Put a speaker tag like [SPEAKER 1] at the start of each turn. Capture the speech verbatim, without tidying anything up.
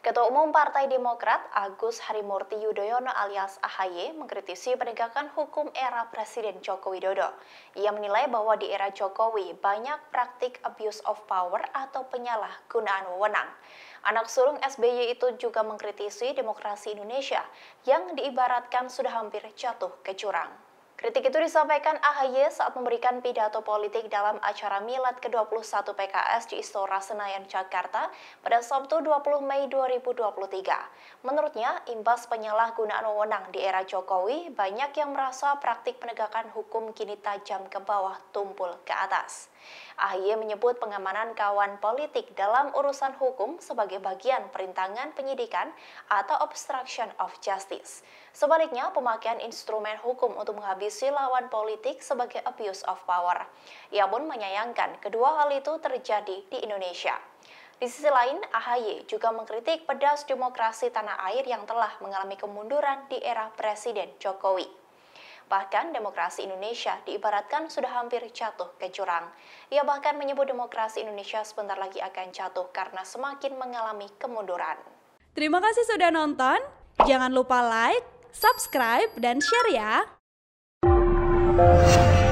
[SPEAKER 1] Ketua Umum Partai Demokrat Agus Harimurti Yudhoyono alias A H Y mengkritisi penegakan hukum era Presiden Joko Widodo. Ia menilai bahwa di era Jokowi banyak praktik abuse of power atau penyalahgunaan wewenang. Anak sulung S B Y itu juga mengkritisi demokrasi Indonesia yang diibaratkan sudah hampir jatuh ke jurang. Kritik itu disampaikan A H Y saat memberikan pidato politik dalam acara Milad ke dua puluh satu P K S di Istora Senayan, Jakarta pada Sabtu dua puluh Mei dua ribu dua puluh tiga. Menurutnya, imbas penyalahgunaan wewenang di era Jokowi, banyak yang merasa praktik penegakan hukum kini tajam ke bawah tumpul ke atas. A H Y menyebut pengamanan kawan politik dalam urusan hukum sebagai bagian perintangan penyidikan atau obstruction of justice. Sebaliknya, pemakaian instrumen hukum untuk menghabisi lawan politik sebagai abuse of power. Ia pun menyayangkan kedua hal itu terjadi di Indonesia. Di sisi lain, A H Y juga mengkritik pedas demokrasi tanah air yang telah mengalami kemunduran di era Presiden Jokowi. Bahkan demokrasi Indonesia diibaratkan sudah hampir jatuh ke jurang. Ia bahkan menyebut demokrasi Indonesia sebentar lagi akan jatuh karena semakin mengalami kemunduran.
[SPEAKER 2] Terima kasih sudah nonton. Jangan lupa like, subscribe, dan share ya.